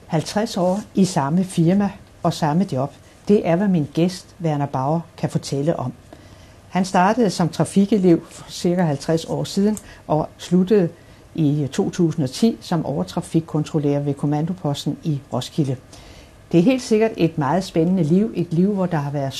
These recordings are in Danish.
50 år i samme firma og samme job. Det er, hvad min gæst, Werner Bauer, kan fortælle om. Han startede som trafikelev for ca. 50 år siden og sluttede i 2010 som overtrafikkontrollør ved kommandoposten i Roskilde. Det er helt sikkert et meget spændende liv, et liv, hvor der har været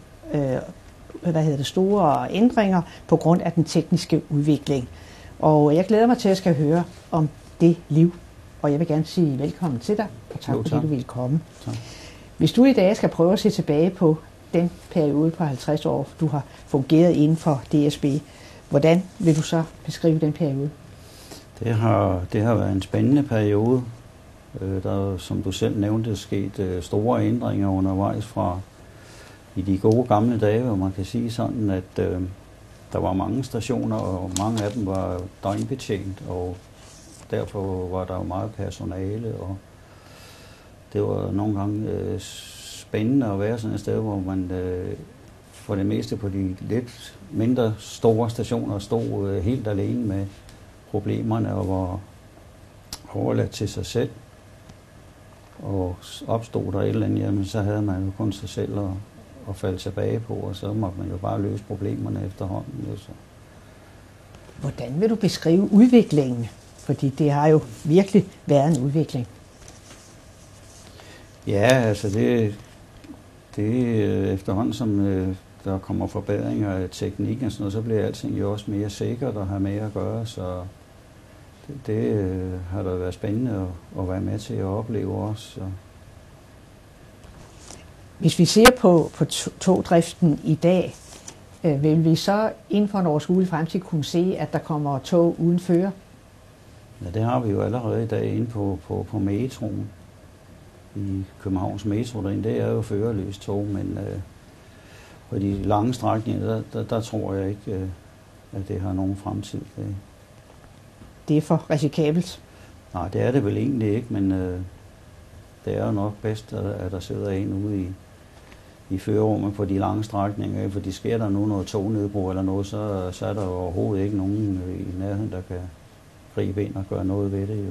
store ændringer på grund af den tekniske udvikling. Og jeg glæder mig til at skal høre om det liv, og jeg vil gerne sige velkommen til dig, og tak fordi du ville komme. Tak. Hvis du i dag skal prøve at se tilbage på den periode på 50 år, du har fungeret inden for DSB, hvordan vil du så beskrive den periode? Det har været en spændende periode. Der er, som du selv nævnte, sket store ændringer undervejs fra i de gode gamle dage, hvor man kan sige sådan, at der var mange stationer, og mange af dem var døgnbetjent, og derfor var der jo meget personale, og det var nogle gange spændende at være sådan et sted, hvor man for det meste på de lidt mindre store stationer stod helt alene med problemerne og var overladt til sig selv. Og opstod der et eller andet, jamen, så havde man jo kun sig selv at falde tilbage på, og så måtte man jo bare løse problemerne efterhånden. Jo, så. Hvordan vil du beskrive udviklingen? Fordi det har jo virkelig været en udvikling. Ja, altså det efterhånden, som der kommer forbedringer af teknik og sådan noget, så bliver alting jo også mere sikkert at have med at gøre, så det har da været spændende at være med til at opleve også. Så. Hvis vi ser på togdriften i dag, vil vi så inden for en overskuelig fremtid kunne se, at der kommer tog uden fører? Ja, det har vi jo allerede i dag inde på metroen. I Københavns Metro derinde, det er jo førerløst tog, men på de lange strækninger, der tror jeg ikke, at det har nogen fremtid. Det er for risikabelt? Nej, det er det vel egentlig ikke, men det er jo nok bedst, at der sidder en ude i førerrummet på de lange strækninger, fordi sker der nu noget tognedbrud eller noget, så er der jo overhovedet ikke nogen i nærheden, der kan gribe ind og gøre noget ved det jo.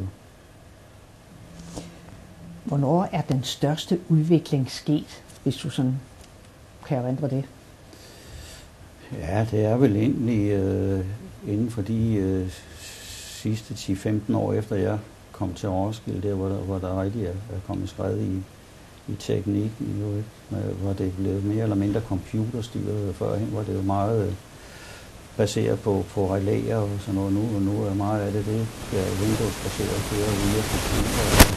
Hvornår er den største udvikling sket, hvis du sådan kan erindre det? Ja, det er vel egentlig inden for de sidste 10-15 år efter jeg kom til Roskilde, der hvor der rigtig er kommet skred i teknikken, jo, ikke? Hvor det blev mere eller mindre computerstyret. Førhen var det jo meget baseret på relæer og sådan noget. Nu er meget af det er Windows-baseret kører via computer.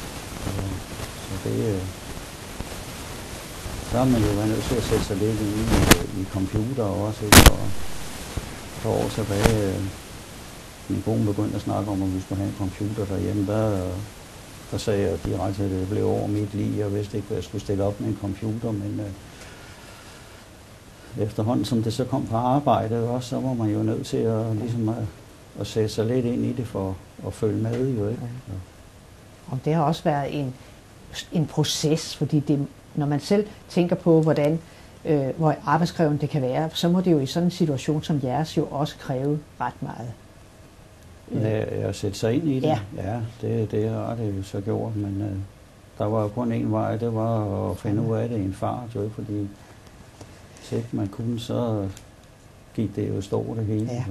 Så det så har man jo været nødt til at sætte sig lidt i computer også, ikke? For år tilbage, min kone begyndte at snakke om, at vi skulle have en computer derhjemme. Der sagde jeg direkte, at det blev over mit liv. Jeg vidste ikke, hvad jeg skulle stille op med en computer, men efterhånden, som det så kom på arbejde også, så var man jo nødt til at sætte sig lidt ind i det for at følge med, jo, ikke? Ja. Og det har også været en proces, fordi når man selv tænker på, hvor arbejdskrævende det kan være, så må det jo i sådan en situation som jeres jo også kræve ret meget. Ja, at sætte sig ind i det. Ja, det har det jo så gjort, men der var jo kun en vej, det var at finde ud af det i en fart, jo, fordi hvis ikke man kunne, så gik det jo stå det hele. Ja.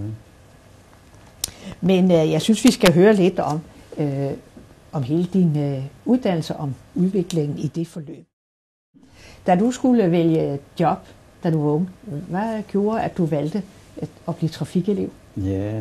Men jeg synes, vi skal høre lidt om hele din uddannelse, om udviklingen i det forløb. Da du skulle vælge job, da du var ung, hvad gjorde, at du valgte at blive trafikelev? Ja,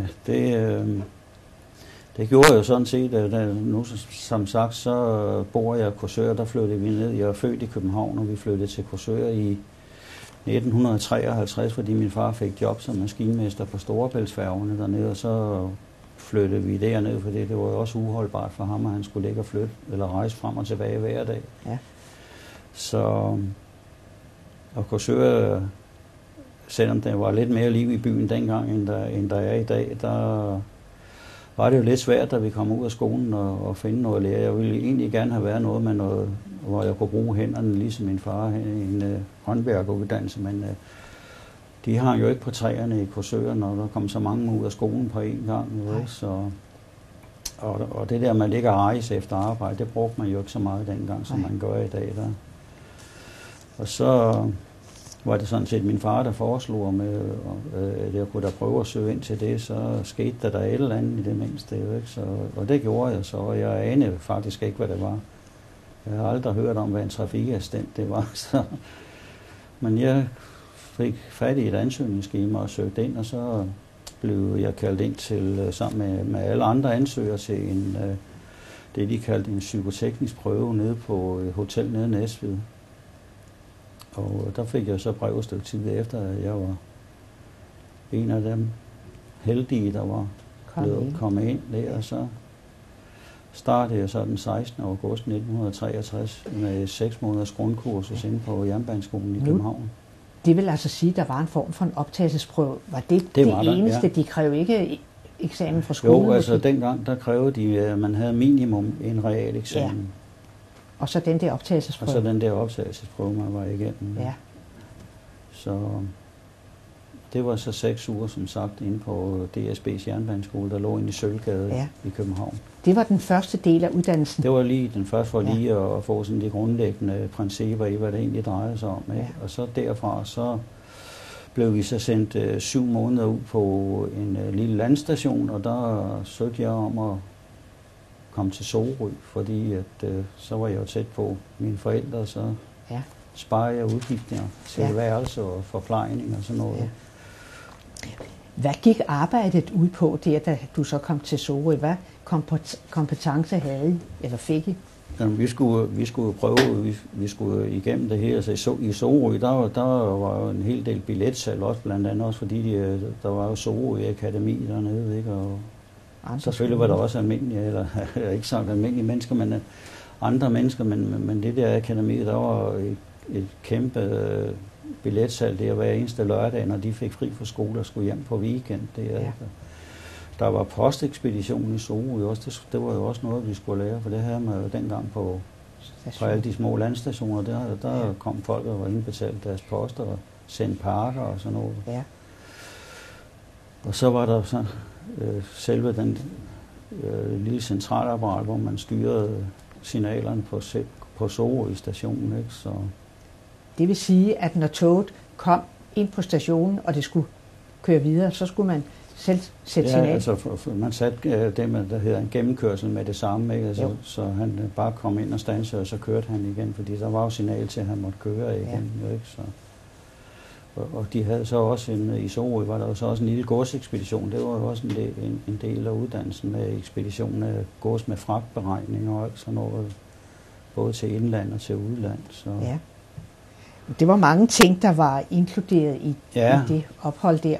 det gjorde jeg jo sådan set. Nu som sagt, så bor jeg i Korsør, der flyttede vi ned. Jeg er født i København, og vi flyttede til Korsør i 1953, fordi min far fik job som maskinmester på Storebæltsfærgerne dernede, og så flyttede vi derned, for det var jo også uholdbart for ham, at han skulle ligge og flytte eller rejse frem og tilbage hver dag. Ja. Så og Korsør, selvom der var lidt mere liv i byen dengang, end der er i dag, der var det jo lidt svært, da vi kom ud af skolen og finde noget at lære. Jeg ville egentlig gerne have været noget med noget, hvor jeg kunne bruge hænderne, ligesom min far, en håndværkeruddannelse, men de hang jo ikke på træerne i Korsør, når der kom så mange ud af skolen på én gang. Ja. Og det der, man ligger og rejse efter arbejde, det brugte man jo ikke så meget dengang, som man gør i dag. Der. Og så var det sådan set min far, der foreslog, at jeg kunne da prøve at søge ind til det, så skete der et eller andet i det mindste. Ikke? Og det gjorde jeg så, og jeg anede faktisk ikke, hvad det var. Jeg har aldrig hørt om, hvad en trafikassistent det var. Så. Men jeg fik fat i et ansøgningsskema og søgte ind, og så blev jeg kaldt ind til sammen med alle andre ansøgere til det, de kaldte en psykoteknisk prøve nede på et hotel nede i Næstved. Og der fik jeg så brev et stykke tid efter, at jeg var en af dem heldige, der var kommet ind der. Og så startede jeg så den 16. august 1963 med 6 måneders grundkursus inde på Jernbaneskolen i København. Det vil altså sige, at der var en form for en optagelsesprøve. Var det eneste? Ja. De krævede ikke eksamen fra skolen? Jo, altså dengang der krævede de, at man havde minimum en realeksamen. Ja. Og så den der optagelsesprøve. Man var igennem. Ja. Så det var så 6 uger, som sagt, inde på DSB's jernbaneskole, der lå inde i Sølvgade i København. Det var den første del af uddannelsen? Det var lige den første for lige at få sådan de grundlæggende principper i, hvad det egentlig drejede sig om. Ikke? Ja. Og så derfra, så blev vi så sendt 7 måneder ud på en lille landstation, og der søgte jeg om at komme til Sorø, fordi at, så var jeg jo tæt på mine forældre, så sparede jeg udgifter til værelse og forplejning og sådan noget. Ja. Hvad gik arbejdet ud på der, da du så kom til Sorø? Hvad kompetence havde I, eller fik I? Jamen, vi skulle prøve, vi skulle igennem det her. Så i Sorø, der var jo en hel del billetsalg også, blandt andet også, fordi der var jo Sorø Akademi dernede, ikke? Og selvfølgelig var der også almindelige, eller ikke sagt almindelige mennesker, men andre mennesker, men det der akademi, der var et kæmpe billetsalg der hver eneste lørdag, når de fik fri fra skole og skulle hjem på weekend. Der var postekspedition i Sorø også, det var jo også noget, vi skulle lære, for det havde man jo dengang på alle de små landstationer, der kom folk og var indbetalt deres poster og sendte pakker og sådan noget. Ja. Og så var der så selve den lille centralapparat, hvor man styrede signalerne på Sorø stationen. Ikke? Så. Det vil sige, at når toget kom ind på stationen, og det skulle køre videre, så skulle man selv sætte signal? Ja, altså man satte det, der hedder en gennemkørsel med det samme, ikke? Altså, så han bare kom ind og standsede, og så kørte han igen, fordi der var jo signal til, at han måtte køre igen. Ja. Ikke? Så. Og de havde så også i Sorø var der jo så også en lille godsekspedition. Det var jo også en del af uddannelsen med ekspedition af gods med fragtberegning og alt sådan noget, både til indland og til udland. Så. Ja. Det var mange ting, der var inkluderet i det ophold der.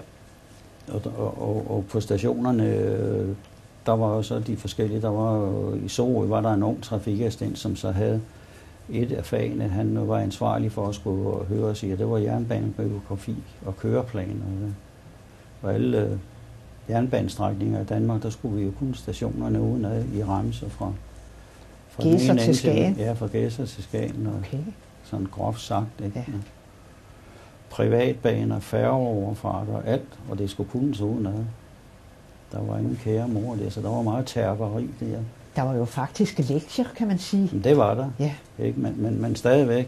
Og på stationerne, der var jo så de forskellige. Der var i Sorø var der en ung trafikassistent, som så havde et af fagene. Han var ansvarlig for at skulle høre og sige, at det var jernbanebiografi og køreplaner. Og alle jernbanestrækninger i Danmark, der skulle vi jo kunne stationerne udenad i remser fra Gedser til Skagen? Ja, fra Gedser til Skagen. Okay. Sådan groft sagt. Ikke? Ja. Privatbaner, færgeoverfart og alt, og det skulle kunne så udenad. Der var ingen kære mor der, så der var meget terperi der. Der var jo faktisk lektier, kan man sige. Det var der, ikke? Men stadigvæk,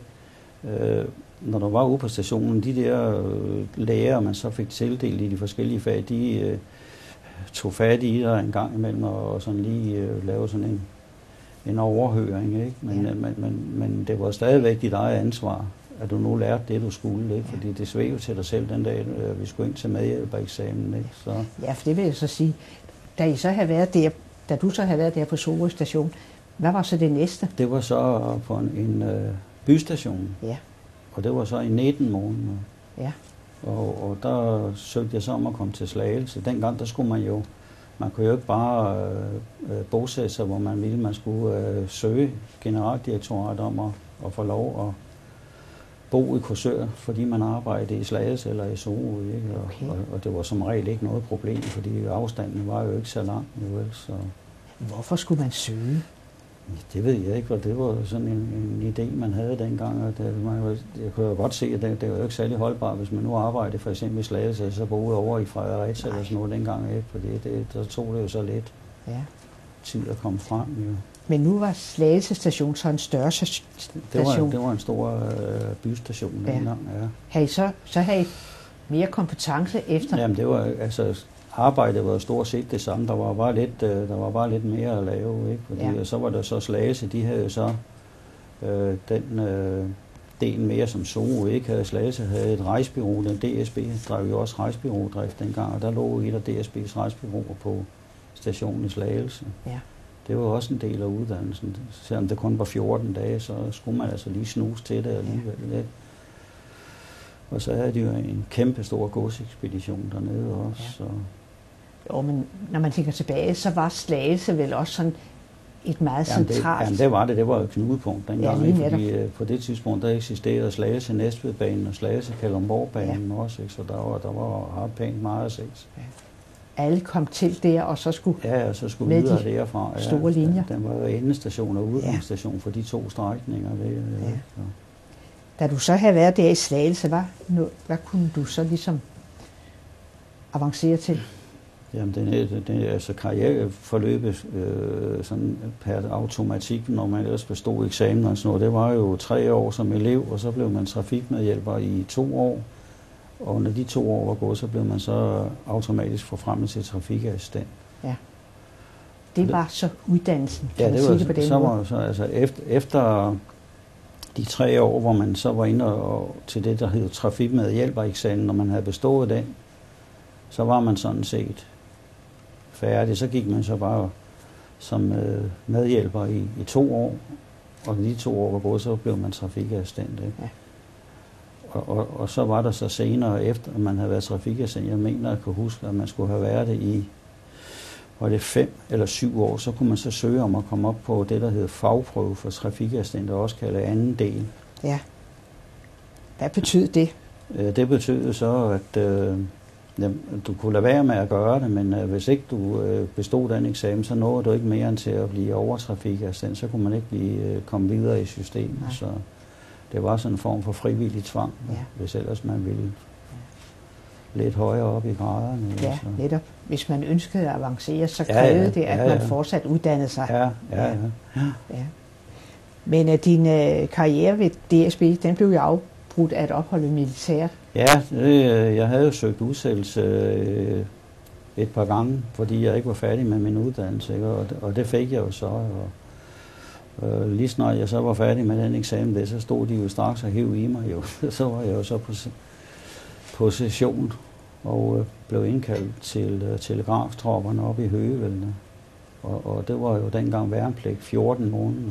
når der var ude på stationen, de der lærer, man så fik tildelt i de forskellige fag, de tog fat i der en gang imellem og sådan lige lave sådan en overhøring, ikke? Men det var stadigvæk dit eget ansvar, at du nu lærte det, du skulle, ikke? Fordi det sved jo til dig selv den dag, vi skulle ind til medhjælpereksamen, ikke? Så. Ja, for det vil jeg så sige, da du så havde været der på Sorø station, hvad var så det næste? Det var så på en bystation. Ja. Og det var så i 19 måneder. Ja. Og der søgte jeg så om at komme til Slagelse. Dengang, der skulle man kunne jo ikke bare bosætte sig, hvor man ville. Man skulle søge generaldirektoratet om at få lov at bo i Korsør, fordi man arbejdede i Slagelse eller i Sorø. Okay. Og det var som regel ikke noget problem, fordi afstanden var jo ikke så lang. Så. Hvorfor skulle man søge? Det ved jeg ikke, for det var sådan en idé, man havde dengang. Og jeg kunne jo godt se, at det var jo ikke særlig holdbart, hvis man nu arbejdede for eksempel i Slagelse, så boede over i Fredericia eller sådan noget dengang, ikke? Fordi der tog det jo så lidt tid at komme frem. Jo. Men nu var Slagelse station så en større station? Det var en stor bystation dengang, ja. Havde I mere kompetence efter? Jamen det var, altså arbejdet var stort set det samme. Der var bare lidt mere at lave, ikke? Fordi, og så var der så Slagelse, de havde så den del mere som Zoo, ikke? Havde Slagelse havde et rejsebureau, den DSB drev jo også rejsebureaudrift dengang, og der lå et af DSB's rejsebureauer på stationen i Slagelse. Ja. Det var også en del af uddannelsen. Selvom det kun var 14 dage, så skulle man altså lige snuse til det alligevel. Ja. Og så havde de jo en kæmpe stor godsekspedition dernede også. Ja. Så. Jo, men når man tænker tilbage, så var Slagelse vel også sådan et meget centralt... Jamen det var det. Det var et knudepunkt dengang. Ja, fordi på det tidspunkt, der eksisterede Slagelse Næstvedbanen og Slagelse Kalundborgbanen også. Ikke? Så der var pænt meget at ses. Ja. Alle kom til der, og så skulle så skulle videre derfra. Ja, store linjer. Den var jo endestation og udgangsstation for de 2 strækninger. Da du så havde været der i Slagelse, hvad kunne du så ligesom avancere til? Jamen, det altså karriereforløbet sådan per automatik, når man ellers bestod eksamen og sådan noget, det var jo 3 år som elev, og så blev man trafikmedhjælper i 2 år. Og når de 2 år var gået, så blev man så automatisk forfremmet til trafikassistent. Ja. Det var så uddannelsen, kan man sige det på den måde? Var så altså efter de 3 år, hvor man så var inde og til det, der hed trafikmedhjælpereksamen, når man havde bestået den, så var man sådan set færdig. Så gik man så bare som medhjælper i 2 år, og når de 2 år var gået, så blev man trafikassistent. Ikke? Ja. Og så var der så senere, efter at man havde været trafikassistent, jeg mener, jeg kan huske, at man skulle have været det i, var det 5 eller 7 år, så kunne man så søge om at komme op på det, der hedder fagprøve for trafikassistent, og også kaldet anden del. Ja. Hvad betød det? Det betød så, at du kunne lade være med at gøre det, men hvis ikke du bestod den eksamen, så nåede du ikke mere end til at blive overtrafikassistent, så kunne man ikke komme videre i systemet. Nej. Så det var sådan en form for frivillig tvang, hvis ellers man ville lidt højere op i graderne. Ja, så. Netop. Hvis man ønskede at avancere, så krævede det, at man fortsat uddannede sig. Ja. Men din karriere ved DSB, den blev jo afbrudt af et ophold i militæret. Ja, jeg havde jo søgt udsættelse et par gange, fordi jeg ikke var færdig med min uddannelse, ikke? Og det fik jeg jo så. Og lige snart jeg så var færdig med den eksamen, så stod de jo straks og hæv i mig. Jo. Så var jeg jo så på session og blev indkaldt til telegraftropperne oppe i Høgevældene. Og det var jo dengang værnepligt 14 måneder.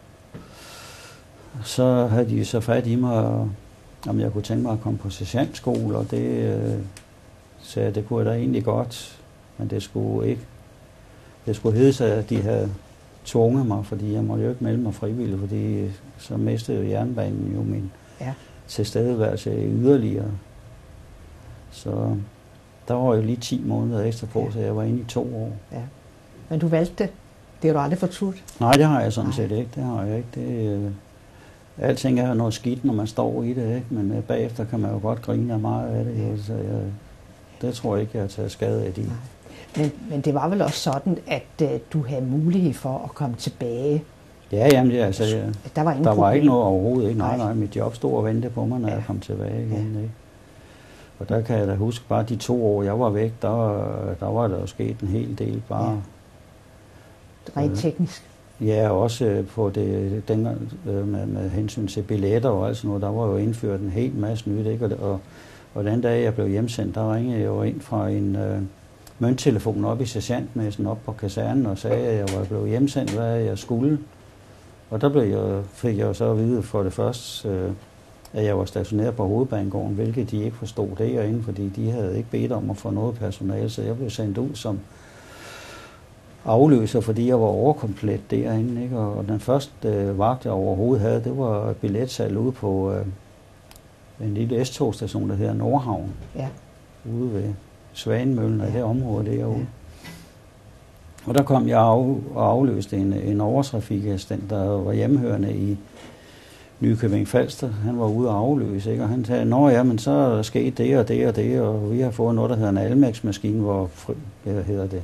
Så havde de så fat i mig, om jeg kunne tænke mig at komme på sergeantskole, og det sagde jeg, det kunne jeg da egentlig godt, men det skulle ikke. Det skulle hedde sig, at de havde tvunget mig, fordi jeg måtte jo ikke melde mig frivilligt, fordi så mistede jernbanen jo min tilstedeværelse yderligere. Så der var jo lige 10 måneder ekstra på, så jeg var inde i 2 år. Ja. Men du valgte det? Det har du aldrig fortrudt? Nej, det har jeg sådan set ikke. Det har jeg ikke. Alting er jo noget skidt, når man står i det, ikke? Men bagefter kan man jo godt grine af meget af det. Ja. Så det tror jeg ikke, jeg har taget skade af det. Men det var vel også sådan, at du havde mulighed for at komme tilbage? Ja, jamen det, altså, der var ikke noget overhovedet. Ikke? Nej, mit job stod og ventede på mig, når jeg kom tilbage igen. Ikke? Og der kan jeg da huske, bare de 2 år, jeg var væk, der var der jo sket en hel del bare. Ja. Rent teknisk? Ja, også på det dengang med hensyn til billetter og alt sådan noget, der var jo indført en hel masse nyt, ikke? Og den dag jeg blev hjemsendt, der ringede jeg jo ind fra en mønttelefon op i sergeantmæssen op på kasernen og sagde, at jeg var blevet hjemsendt, hvad jeg skulle. Og der fik jeg så at vide for det første, at jeg var stationeret på Hovedbanegården, hvilket de ikke forstod derinde, fordi de havde ikke bedt om at få noget personale, så jeg blev sendt ud som afløser, fordi jeg var overkomplet derinde. Ikke? Og den første vagt, jeg overhovedet havde, det var billetsalg ude på en lille S-togstation, der hedder Nordhavn, ude ved Svanemøllen og det område derude. Ja. Og der kom jeg og afløste en overtrafikassistent, der var hjemmehørende i Nykøbing Falster. Han var ude at afløse, ikke? Og han sagde, nå ja, men så er der sket det og det og det, og vi har fået noget, der hedder en Almax-maskine, hvor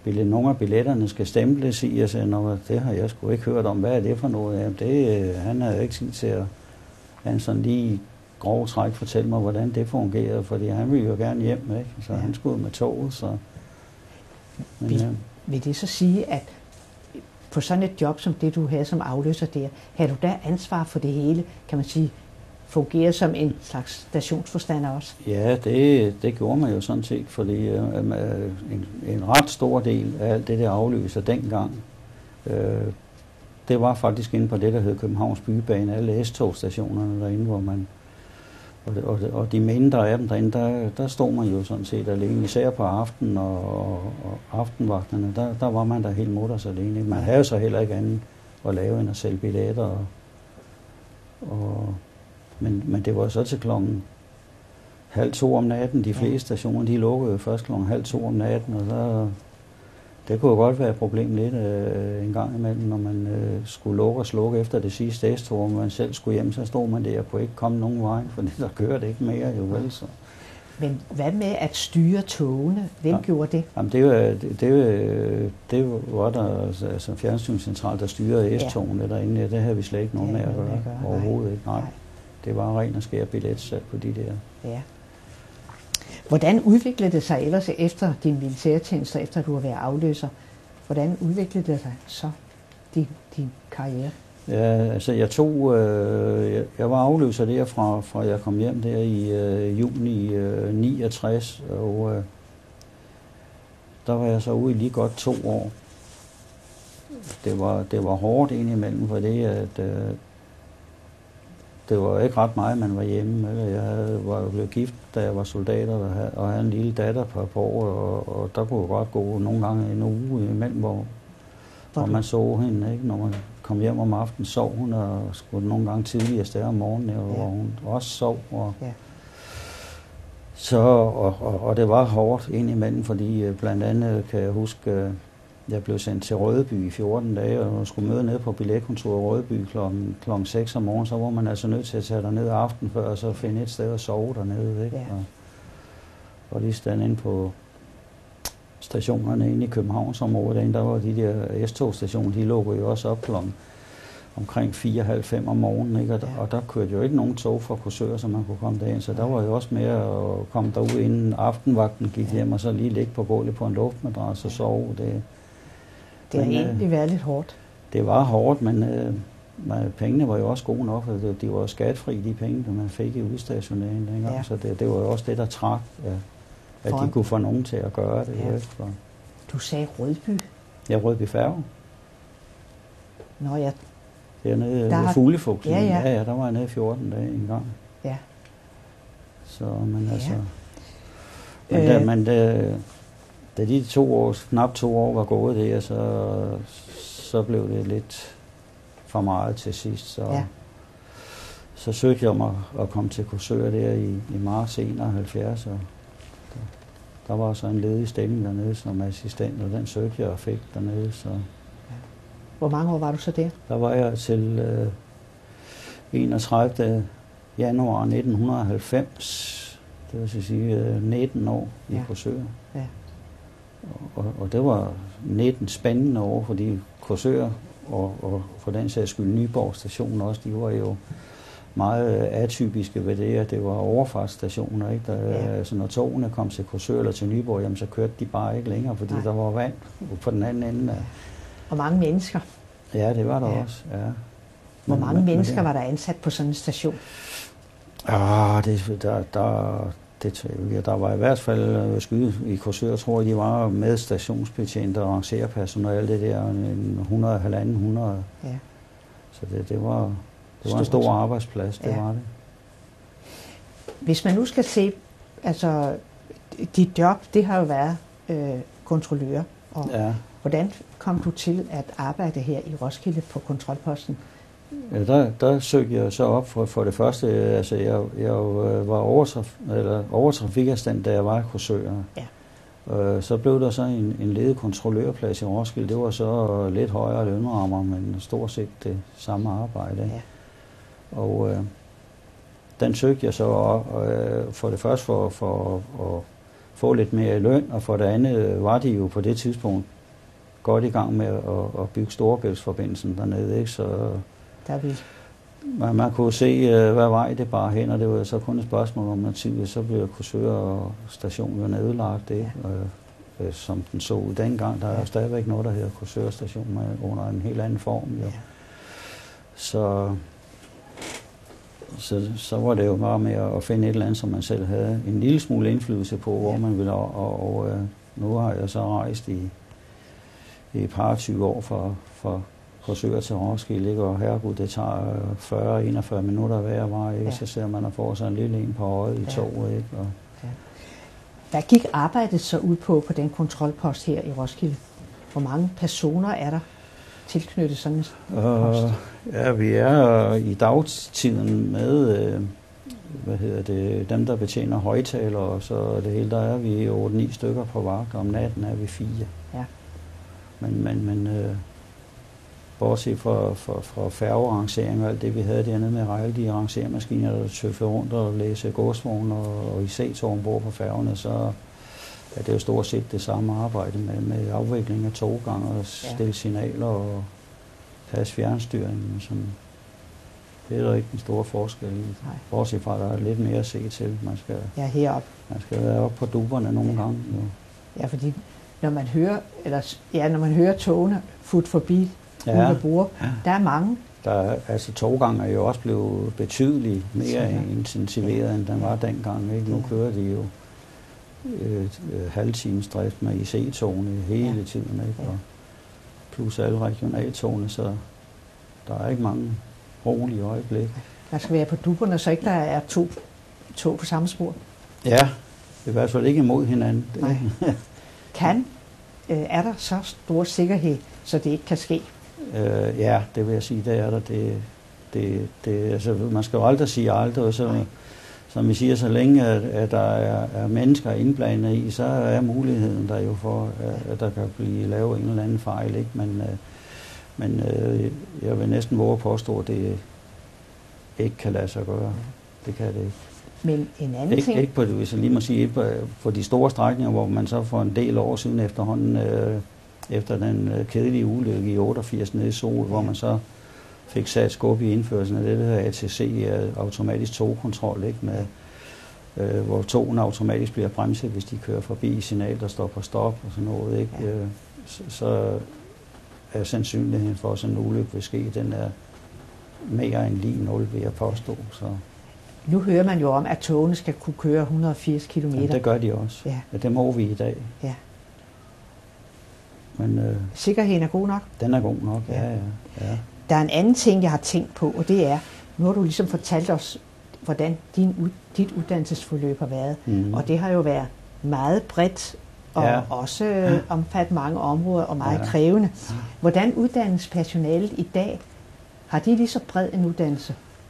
nogle af billetterne skal stemples i, og sagde, det har jeg sgu ikke hørt om, hvad er det for noget? Jamen, han havde ikke tid til at han sådan lige grov træk fortælle mig, hvordan det fungerede, fordi han ville jo gerne hjem, ikke? Så han skulle med toget, så... Men, vil det så sige, at på sådan et job som det, du havde som afløser der, havde du der ansvar for det hele, kan man sige, fungerer som en slags stationsforstander også? Ja, det gjorde man jo sådan set, fordi en ret stor del af alt det der afløser dengang, det var faktisk inde på det, der hed Københavns Bybane, alle S-togstationerne derinde, hvor man... Og de mindre af dem derinde, der stod man jo sådan set alene, især på aftenen og aftenvagterne, der var man der helt mutters alene. Man havde så heller ikke andet at lave end at sælge billetter. Men det var så til 1:30 om natten. De fleste stationer, de lukkede jo først 1:30 om natten, og det kunne jo godt være et problem lidt en gang imellem, når man skulle lukke og slukke efter det sidste S-tog, og man selv skulle hjem, så stod man der og kunne ikke komme nogen vej, for der kørte ikke mere jo vel. Så. Men hvad med at styre togene? Hvem gjorde det? Jamen det var der altså fjernstyringscentral, der styrede S-togene derinde. Det havde vi slet ikke nogen med at gøre. Overhovedet ikke. Nej. Det var ren og skær billetsat på de der. Ja. Hvordan udviklede det sig ellers efter din militærtjeneste, efter du har været afløser? Hvordan udviklede det sig så, din karriere? Ja, altså jeg var afløser der fra jeg kom hjem der i juni 69, og der var jeg så ude i lige godt 2 år. Det var hårdt indimellem, for det at det var ikke ret meget, man var hjemme. Jeg var jo blevet gift, da jeg var soldat, og havde en lille datter på et par år, og der kunne jo godt gå nogle gange en uge imellem, hvor man så hende, ikke? Når man kom hjem om aftenen, sov hun, og skulle nogle gange tidligere afsted om morgenen, hvor hun også sov. Og det var hårdt indimellem, fordi blandt andet kan jeg huske, jeg blev sendt til Rødeby i 14 dage, og skulle møde ned på billetkontoret i Rødeby klokken 6 om morgenen, så var man altså nødt til at tage derned aften før, og så finde et sted at sove dernede, ikke? Ja. Og lige stand inde på stationerne inde i Københavnsområdet, der var de der S-togstationer, de lukkede jo også op omkring 4:30 om morgenen, ikke? Og der kørte jo ikke nogen tog fra Korsør, så man kunne komme derind, så der var jo også mere at komme derud inden aftenvagten gik hjem, og så lige ligge på gulvet på en luftmadras og sove. Det har egentlig været lidt hårdt. Det var hårdt, men pengene var jo også gode nok, og de var skatfri, de penge, der man fik i udstationeringen dengang. Så det var jo også det, der trak, at de kunne få nogen til at gøre det. Ja. Du sagde Rødby? Ja, Rødby Færge. Nå ja. Dernede ved Fuglefugten. Ja, der var jeg nede i 14 dage en gang. Ja. Så, men altså... Men da de knap 2 år var gået der, så blev det lidt for meget til sidst. Så søgte jeg om at komme til Korsør der i marts 71, og der var så en ledig stilling dernede som assistent, og den søgte jeg og fik dernede. Så. Hvor mange år var du så der? Der var jeg til 31. januar 1990, det vil sige 19 år i Korsør. Ja. Og det var 19 spændende år, fordi Korsør og for den sags skyld Nyborg station også, de var jo meget atypiske ved det, at det var overfartsstationer, ikke? Altså når togene kom til Korsør eller til Nyborg, jamen, så kørte de bare ikke længere, fordi der var vand på den anden ende. Og mange mennesker. Ja, det var der også, ja. Hvor mange mennesker var der ansat på sådan en station? Der var i hvert fald skyde i Korsør, tror jeg, de var med stationsbetjente og rangerpersonale, det der 100. Ja. Så det var en stor arbejdsplads, det var det. Hvis man nu skal se, altså dit job, det har jo været kontrollør. Og hvordan kom du til at arbejde her i Roskilde på kontrolposten? Ja, der søgte jeg så op for det første, altså jeg var overtrafikassistent, da jeg var i Korsør. Ja. Så blev der så en ledig kontrollørplads i Roskilde. Det var så lidt højere lønrammer, men stort set det samme arbejde. Ja. Og den søgte jeg så for det første for at få lidt mere i løn, og for det andet var de jo på det tidspunkt godt i gang med at bygge Storebæltsforbindelsen dernede, ikke? Så der vil... man kunne se, hvad vej det bare hen, og det var så kun et spørgsmål om noget tid, så blev Korsør station jo nedlagt, ikke? Ja. Som den så ud dengang. Der er jo stadigvæk noget, der hedder Korsør station under en helt anden form. Jo. Ja. Så var det jo bare med at finde et eller andet, som man selv havde en lille smule indflydelse på, hvor man ville. Og nu har jeg så rejst i et par 20 år for Korsør til Roskilde, ikke? Og herregud, det tager 40-41 minutter hver vej, ikke? Ja. Så ser man at få sig en lille en på øjet i toget, ikke? Og hvad gik arbejdet så ud på den kontrolpost her i Roskilde? Hvor mange personer er der tilknyttet sådan en post? Ja, vi er i dagtiden med dem, der betjener højtaler, og så det hele, der er vi 8-9 stykker på vagt, og om natten er vi 4. Ja. Men bortset fra færgearrangering og alt det, vi havde dernede med alle de arrangeremaskiner, der tøffede rundt og læse godsvogne og i C-tog ombord på færgerne, så er det jo stort set det samme arbejde med afvikling af toggange og stille signaler og passe fjernstyringen. Det er der ikke en stor forskel i. Bortset fra, der er lidt mere at se til. Man skal være oppe på duberne nogle gange. Jo. Ja, fordi når man hører togene futte forbi Uleborg, der er mange. Toggangen er jo også blevet betydeligt mere intensiveret, end den var dengang. Ikke? Nu kører de jo halvtimesdrift med IC-togene hele tiden, ikke? Og plus alle regionaltogene, så der er ikke mange rolige øjeblikke. Der skal være på dupperne, så ikke der er 2 tog på samme spor. Ja, det er i hvert fald ikke imod hinanden. Nej. Er der så stor sikkerhed, så det ikke kan ske? Ja, det vil jeg sige, det er der. Altså, man skal jo aldrig sige aldrig, og så, som vi siger, så længe at der er mennesker indblandet i, så er muligheden der jo for, at der kan blive lavet en eller anden fejl, ikke? Men jeg vil næsten våge at påstå, at det ikke kan lade sig gøre. Det kan det ikke. Men en anden ting... Ikke på, hvis jeg lige må sige, på de store strækninger, hvor man så for en del år siden efterhånden, efter den kedelige ulykke i 88 nede i Sol, hvor man så fik sat skub i indførelsen af det, der hedder ATC, automatisk togkontrol, ikke? Hvor togene automatisk bliver bremset, hvis de kører forbi signal, der står på stop og sådan noget, ikke? Ja. Så er sandsynligheden for, at sådan en ulykke vil ske, den er mere end lige 0, vil jeg påstå. Så. Nu hører man jo om, at togene skal kunne køre 180 km. Jamen, det gør de også. Ja. Ja, det må vi i dag. Ja. Men, sikkerheden er god nok? Den er god nok, ja. Der er en anden ting, jeg har tænkt på, og det er, nu har du ligesom fortalt os, hvordan dit uddannelsesforløb har været. Mm. Og det har jo været meget bredt, og også omfattet mange områder, og meget krævende. Hvordan uddannes personalet i dag? Har de lige så bred en uddannelse?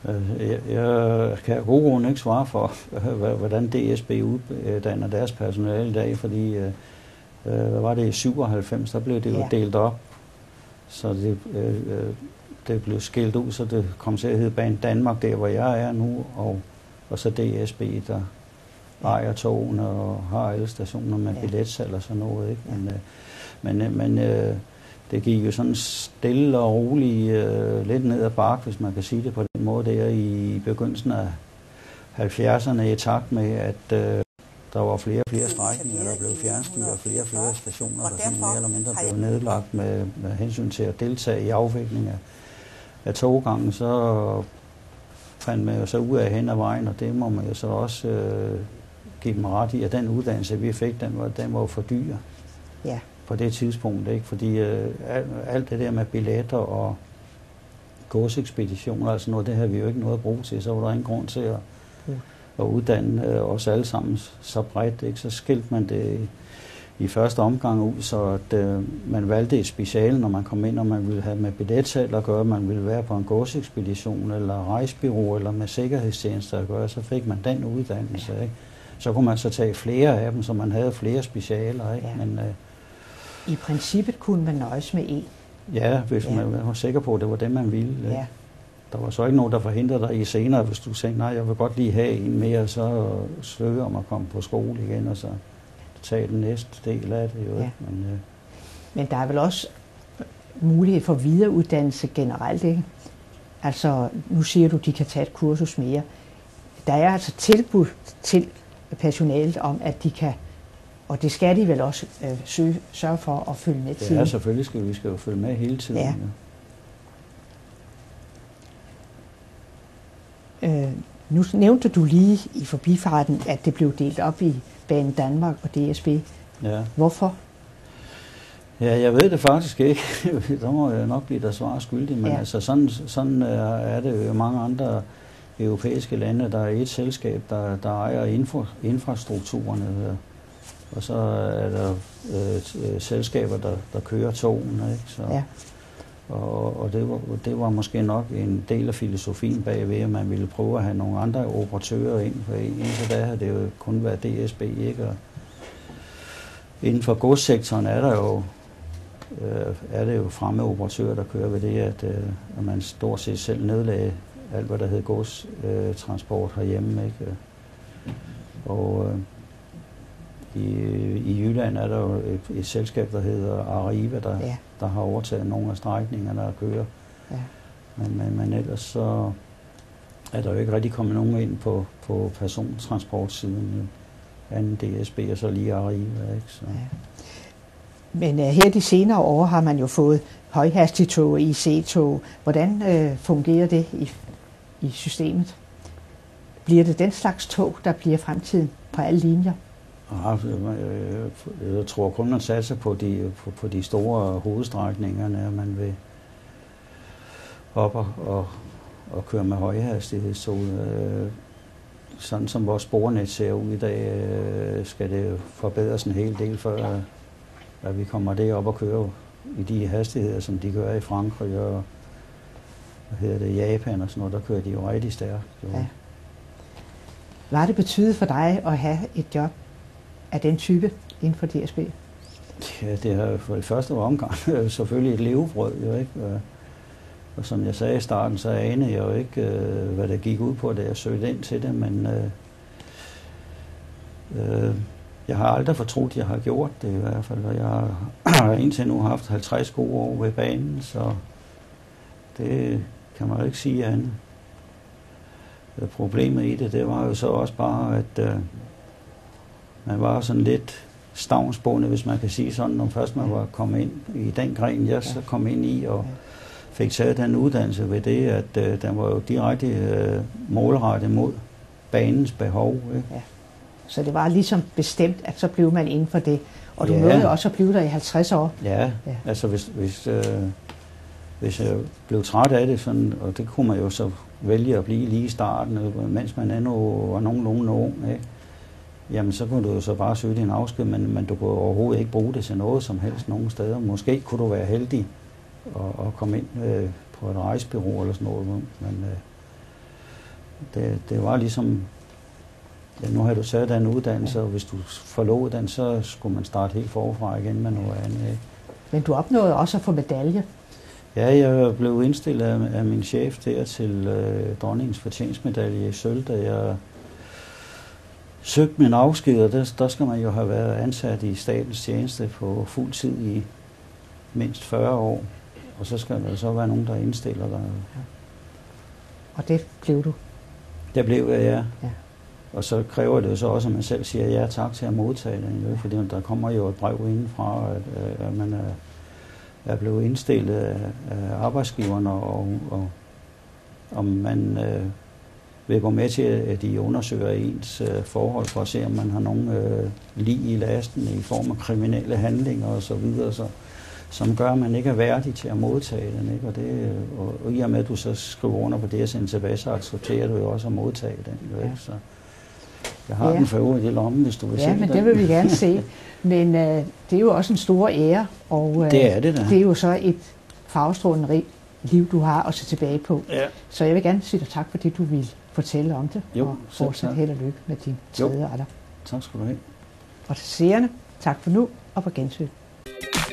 Jeg kan af god grund ikke svare for, hvordan DSB uddanner deres personale i dag, fordi hvad var det i 97, der blev det jo delt op, så det blev skilt ud, så det kom til at hedde Banen Danmark, der hvor jeg er nu, og så DSB, der ejer togene og har alle stationer med billetsalg og sådan noget, ikke? Men det gik jo sådan stille og roligt lidt ned ad bakke, hvis man kan sige det på den måde, der i begyndelsen af 70'erne, i takt med, at der var flere og flere strækninger, der blev fjernstyret, og flere stationer, der sådan mere eller mindre blev nedlagt med hensyn til at deltage i afvikling af toggangen. Så fandt man jo så ud af hen ad vejen, og det må man jo så også give dem ret i, at den uddannelse, vi fik, den var jo for dyr. Ja. På det tidspunkt, ikke? Fordi alt det der med billetter og godsekspeditioner, altså noget, det havde vi jo ikke noget at bruge til, så var der ingen grund til at uddanne os alle sammen så bredt, ikke? Så skilte man det i første omgang ud, så at man valgte et speciale, når man kom ind, og man ville have med billetsalg at gøre, man ville være på en godsekspedition, eller rejsbyrå, eller med sikkerhedstjenester at gøre, så fik man den uddannelse, ikke? Så kunne man så tage flere af dem, så man havde flere specialer, ikke? Ja. Men i princippet kunne man nøjes med en. Ja, hvis man var sikker på, at det var det, man ville. Ja. Der var så ikke nogen, der forhindrede dig i senere, hvis du tænkte, nej, jeg vil godt lige have en mere, så søge om at komme på skole igen, og så tage den næste del af det. Jo. Ja. Men, Men der er vel også mulighed for videreuddannelse generelt, ikke? Altså, nu siger du, at de kan tage et kursus mere. Der er altså tilbud til personalet om, at de kan, og det skal de vel også sørge for at følge med til. Ja, selvfølgelig skal vi jo følge med hele tiden. Ja. Nu nævnte du lige i forbifarten, at det blev delt op i Banen Danmark og DSB. Ja. Hvorfor? Ja, jeg ved det faktisk ikke. Der må jeg nok blive der svar skyldig, men ja. Altså sådan er det jo mange andre europæiske lande. Der er et selskab, der ejer infrastrukturerne, og så er der selskaber, der kører togene, ikke? Så, ja. Og det var måske nok en del af filosofien bagved, at man ville prøve at have nogle andre operatører ind. For indtil da havde det jo kun været DSB, ikke? Og inden for godssektoren er det jo fremme operatører, der kører ved det, at man stort set selv nedlagde alt, hvad der hedder godstransport herhjemme, ikke? Og i Jylland er der jo et selskab, der hedder Arriva, der har overtaget nogle af strækningerne og kører. Ja. Men ellers så er der jo ikke rigtig kommet nogen ind på persontransportsiden, anden DSB og så lige Arriva, ikke? Så. Ja. Men her de senere år har man jo fået højhastigtog og IC-tog. Hvordan fungerer det i systemet? Bliver det den slags tog, der bliver fremtiden på alle linjer? Jeg tror kun, man satser på de store hovedstrækningerne, at man vil op og køre med højhastighedstog. Sådan som vores spornet ser ud i dag, skal det forbedres en hel del, før at vi kommer derop og kører i de hastigheder, som de kører i Frankrig og Japan og sådan noget. Der kører de jo rigtig stærkt. Ja. Hvad har det betydet for dig at have et job af den type inden for DSB? Ja, det har for det første omgang selvfølgelig et levebrød, jo, ikke? Og som jeg sagde i starten, så anede jeg jo ikke, hvad det gik ud på, da jeg søgte ind til det, men jeg har aldrig fortrudt, at jeg har gjort det i hvert fald, og jeg har indtil nu haft 50 gode år ved banen, så det kan man jo ikke sige andet. Problemet i det var jo så også bare, at man var sådan lidt stavnsbundet, hvis man kan sige sådan, når først man var kommet ind i den gren, jeg så kom ind i, og fik taget den uddannelse ved det, at den var jo direkte målrettet mod banens behov. Ikke? Ja. Så det var ligesom bestemt, at så blev man inden for det. Og du nåede også at blive der i 50 år. Ja. Altså hvis jeg blev træt af det, sådan, og det kunne man jo så vælge at blive lige i starten, mens man endnu var nogenlunde ung, ikke? Jamen så kunne du jo så bare søge din afsked, men du kunne overhovedet ikke bruge det til noget som helst nogen steder. Måske kunne du være heldig at komme ind på et rejsebureau eller sådan noget, men det var ligesom, ja, nu har du taget den uddannelse, og hvis du forlod den, så skulle man starte helt forfra igen med noget andet. Ikke? Men du opnåede også at få medalje. Ja, jeg blev indstillet af min chef der til dronningens fortjenstmedalje i sølv, da jeg søgte min afsked, og der skal man jo have været ansat i statens tjeneste på fuld tid i mindst 40 år, og så skal der så være nogen, der indstiller dig. Ja. Og det blev du? Det blev jeg, ja. Og så kræver det jo så også, at man selv siger ja tak til at modtage den, fordi der kommer jo et brev indenfra, at man er blevet indstillet af arbejdsgiverne, og om man vil gå med til, at de undersøger ens forhold for at se, om man har nogen lig i lasten i form af kriminelle handlinger og så videre, som gør, at man ikke er værdig til at modtage den. Ikke? Og i og med, at du så skriver under på det og sender tilbage, så accepterer du jo også at modtage den. Ja. Så jeg har den for øvrigt i lommen, hvis du vil se den. Ja, men det vil vi gerne se. Men det er jo også en stor ære, og det er det da. Det er jo så et farvestrålende liv, du har at se tilbage på. Ja. Så jeg vil gerne sige dig tak, fordi du vil fortælle om det, og fortsat held og lykke med din tredje retter. Tak skal du have. Og til seerne, tak for nu, og på gensyn.